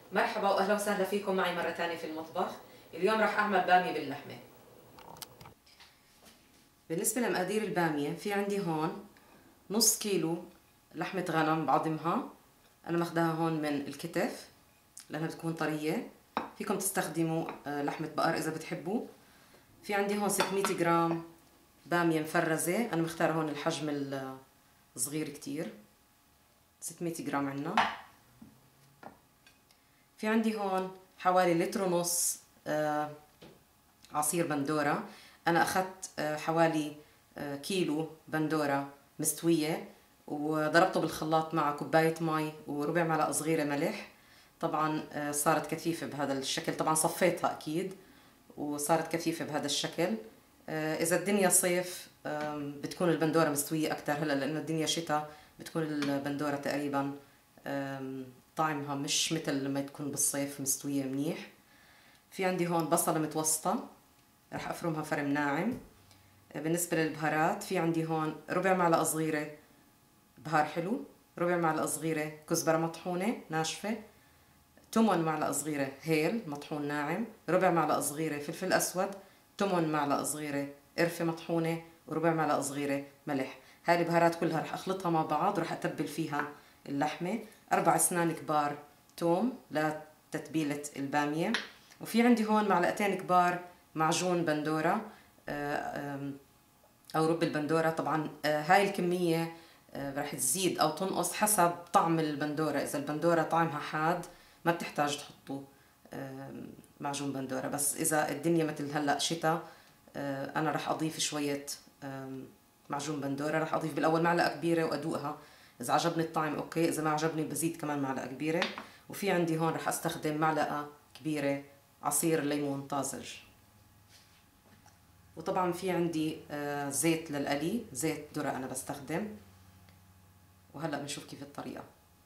مرحبا واهلا وسهلا فيكم معي مرة ثانية في المطبخ. اليوم راح اعمل بامية باللحمة. بالنسبة لمقادير البامية في عندي هون نص كيلو لحمة غنم بعظمها، انا ماخداها هون من الكتف لانها بتكون طرية. فيكم تستخدموا لحمة بقر اذا بتحبوا. في عندي هون 600 جرام بامية مفرزة، انا مختارة هون الحجم الصغير كتير، 600 جرام عنا. في عندي هون حوالي لتر ونص عصير بندورة. أنا أخذت حوالي كيلو بندورة مستوية وضربته بالخلاط مع كوباية مي وربع معلقة صغيرة ملح. طبعا صارت كثيفة بهذا الشكل، طبعا صفيتها أكيد وصارت كثيفة بهذا الشكل. إذا الدنيا صيف بتكون البندورة مستوية أكتر، هلا لأنه الدنيا شتاء بتكون البندورة تقريبا طعمها مش مثل لما تكون بالصيف مستوية منيح. في عندي هون بصلة متوسطة رح أفرمها فرم ناعم. بالنسبة للبهارات في عندي هون ربع معلقة صغيرة بهار حلو، ربع معلقة صغيرة كزبرة مطحونة ناشفة، تمن معلقة صغيرة هيل مطحون ناعم، ربع معلقة صغيرة فلفل أسود، تمن معلقة صغيرة قرفة مطحونة، وربع معلقة صغيرة ملح. هاي البهارات كلها رح أخلطها مع بعض ورح أتبل فيها اللحمة. 4 أسنان كبار توم لتتبيلة البامية. وفي عندي هون معلقتين كبار معجون بندورة أو رب البندورة. طبعا هاي الكمية رح تزيد أو تنقص حسب طعم البندورة. إذا البندورة طعمها حاد ما بتحتاج تحطوا معجون بندورة، بس إذا الدنيا مثل هلأ شتاء أنا رح أضيف شوية معجون بندورة. رح أضيف بالأول معلقة كبيرة وأدوقها، إذا عجبني الطعم أوكي، إذا ما عجبني بزيد كمان معلقة كبيرة. وفي عندي هون رح أستخدم معلقة كبيرة عصير ليمون طازج. وطبعا في عندي زيت للقلي، زيت ذرة أنا بستخدم. وهلأ بنشوف كيف الطريقة.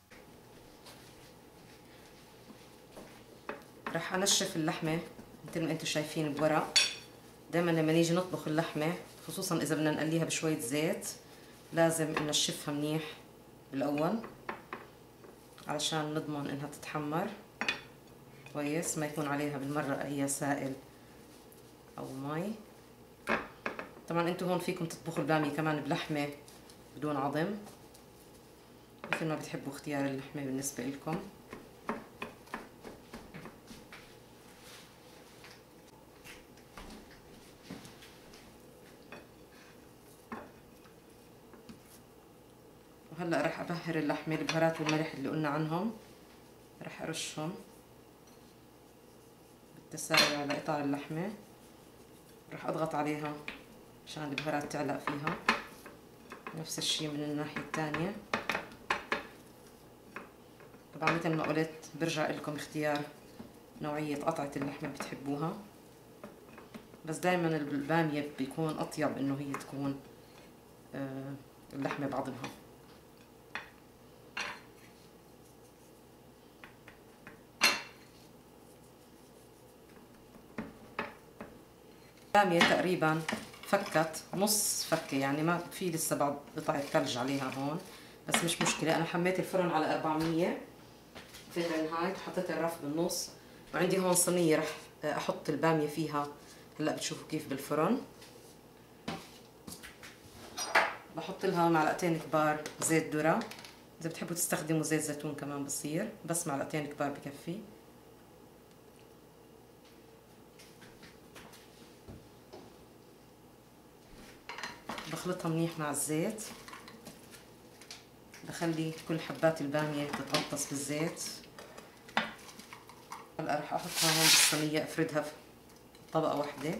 رح أنشف اللحمة مثل ما انتم شايفين بورق. دايما لما نيجي نطبخ اللحمة خصوصا إذا بدنا نقليها بشوية زيت لازم ننشفها منيح بالأول علشان نضمن إنها تتحمر كويس، ما يكون عليها بالمرة أي سائل أو مي. طبعا انتم هون فيكم تطبخوا البامية كمان بلحمة بدون عظم مثل ما بتحبوا، اختيار اللحمة بالنسبة لكم. وهلا رح ابهر اللحمة، البهارات والملح اللي قلنا عنهم رح ارشهم بالتساوي على قطع اللحمة. رح اضغط عليها عشان البهارات تعلق فيها. نفس الشي من الناحية الثانية. طبعا مثل ما قلت برجع لكم اختيار نوعية قطعة اللحمة اللي بتحبوها، بس دايما البامية بيكون اطيب انه هي تكون اللحمة بعضمها. البامية تقريبا فكت نص فكة، يعني ما في لسه بعض قطعة ثلج عليها هون، بس مش مشكلة. أنا حميت الفرن على 400 فahrenheit وحطيت الرف بالنص. وعندي هون صينية رح أحط البامية فيها. هلا بتشوفوا كيف بالفرن. بحط لها معلقتين كبار زيت ذرة، إذا بتحبوا تستخدموا زيت زيتون كمان بصير، بس معلقتين كبار بكفي. بخلطها منيح مع الزيت، بخلي كل حبات البامية تتغطس بالزيت. هلا رح احطها هون بالصينية، افردها في طبقة واحدة.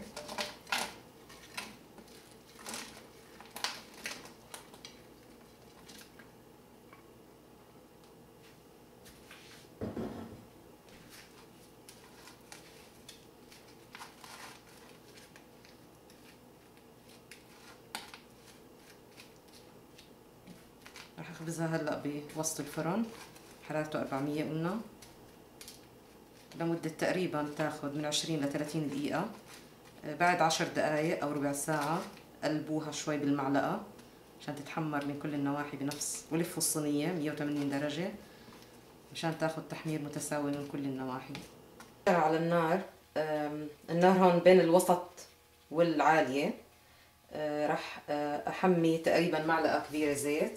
رح اخبزها هلا بوسط الفرن، حرارته 400 قلنا، لمدة تقريبا تاخذ من 20 ل 30 دقيقة. بعد 10 دقايق او ربع ساعة قلبوها شوي بالمعلقة عشان تتحمر من كل النواحي بنفس، ولفوا الصينية 180 درجة. مشان تاخد تحمير متساوي من كل النواحي. على النار، النار هون بين الوسط والعالية. راح أحمي تقريبا معلقة كبيرة زيت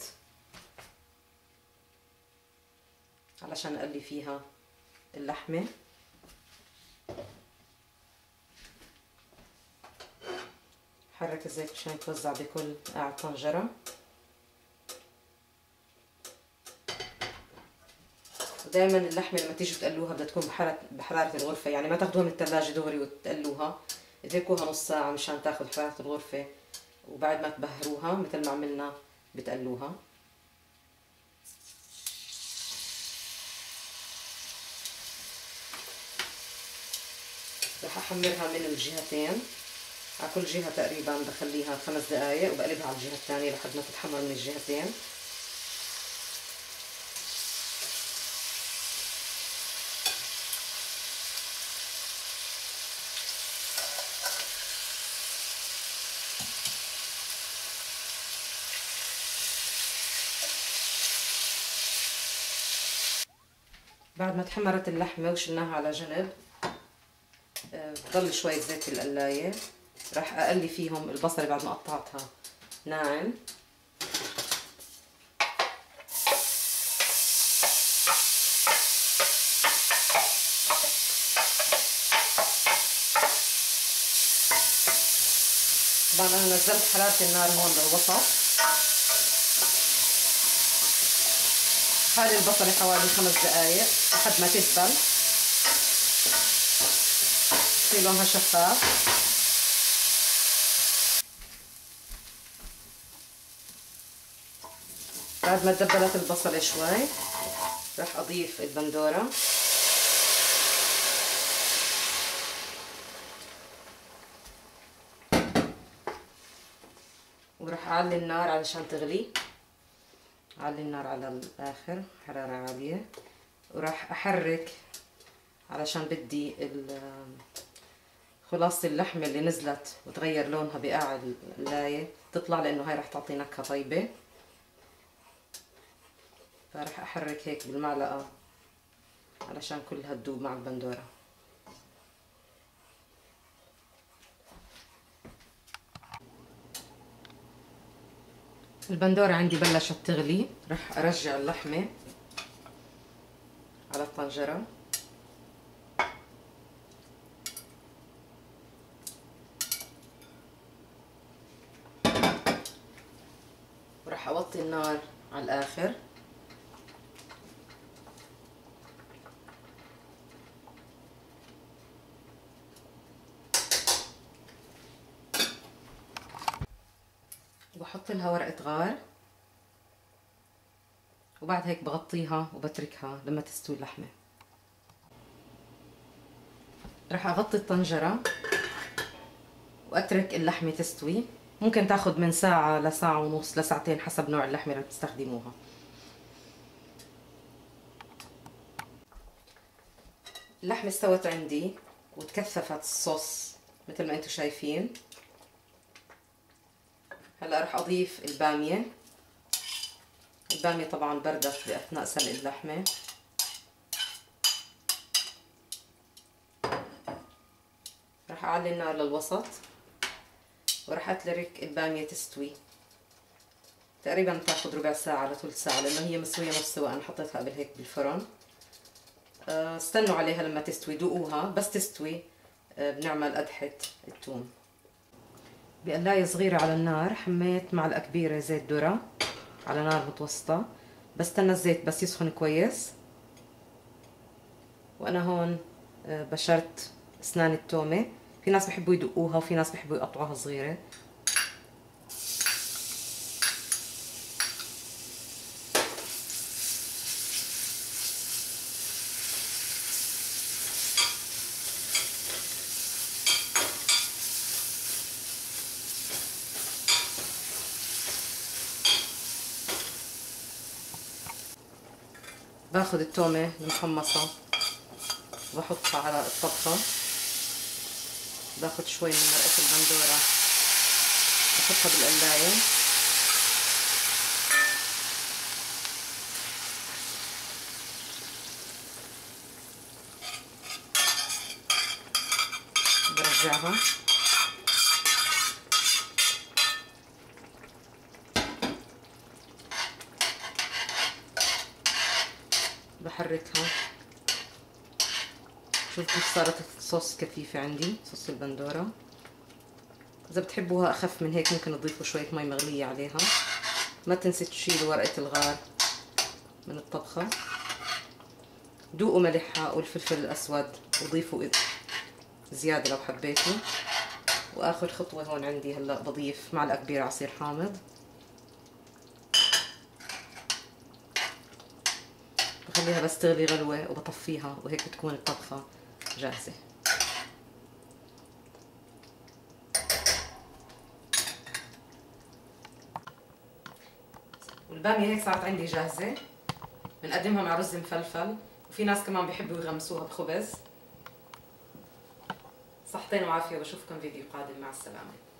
علشان أقلي فيها اللحمة. حرك الزيت مشان يتوزع بكل قاع الطنجرة. ودائما اللحمة لما تيجوا تقلوها بدها تكون بحرارة الغرفة، يعني ما تاخدوها من الثلاجة دغري وتقلوها، اتركوها نص ساعة مشان تاخذ حرارة الغرفة، وبعد ما تبهروها مثل ما عملنا بتقلوها. رح احمرها من الجهتين، على كل جهة تقريبا بخليها 5 دقايق وبقلبها على الجهة الثانية لحد ما تتحمر من الجهتين. بعد ما تحمرت اللحمة وشلناها على جنب، بضل شوية زيت في القلاية. راح اقلي فيهم البصلة بعد ما قطعتها ناعم. طبعا انا نزلت حرارة النار هون بالوسط. خلي البصلة حوالي 5 دقايق لحد ما تدبل تصير لونها شفاف. بعد ما تدبلت البصلة شوي راح اضيف البندورة. وراح اعلي النار علشان تغلي. اعلي النار على الاخر، حرارة عالية، وراح احرك علشان بدي خلاصة اللحمة اللي نزلت وتغير لونها بقاع القلاية تطلع، لانه هاي راح تعطي نكهة طيبة. فراح احرك هيك بالمعلقة علشان كلها تدوب مع البندورة. البندورة عندي بلشت تغلي، راح ارجع اللحمة على الطنجرة. وراح اوطي النار على الاخر. وبحط لها ورقة غار، وبعد هيك بغطيها وبتركها لما تستوي اللحمة. راح اغطي الطنجرة واترك اللحمة تستوي. ممكن تاخد من ساعة لساعة ونص لساعتين حسب نوع اللحمة اللي بتستخدموها. اللحمة استوت عندي وتكثفت الصوص مثل ما انتم شايفين. هلا راح اضيف البامية. البامية طبعا بردت باثناء سلق اللحمة. راح اعلي النار للوسط وراح اترك البامية تستوي. تقريبا تاخذ ربع ساعة لثلث ساعة، لانه هي مسوية نص سوا، انا حطيتها قبل هيك بالفرن. استنوا عليها لما تستوي، دوقوها بس تستوي. بنعمل قدحة الثوم. بقلاية صغيرة على النار حميت معلقة كبيرة زيت ذرة على نار متوسطة. بستنى الزيت بس يسخن كويس. وانا هون بشرت اسنان التومة. في ناس بحبوا يدقوها وفي ناس بحبوا يقطعوها صغيرة. باخذ التومة المحمصة وبحطها على الطبخة. باخذ شوي من مرقة البندورة بحطها بالقلاية. بوزعها. بحركها. شوف كيف صارت الصوص كثيفة عندي، صوص البندورة. إذا بتحبوها أخف من هيك ممكن تضيفوا شوية مي مغلية عليها. ما تنسي تشيلوا ورقة الغار من الطبخة. دوقوا ملحها والفلفل الأسود وضيفوا زيادة لو حبيتوا. وآخر خطوة هون عندي هلأ بضيف معلقة كبيرة عصير حامض. بخليها بس تغلي غلوة وبطفيها، وهيك بتكون الطبخة جاهزة. والبامية هيك صارت عندي جاهزة. بنقدمها مع رز مفلفل، وفي ناس كمان بيحبوا يغمسوها بخبز. صحتين وعافية، وبشوفكم فيديو قادم. مع السلامة.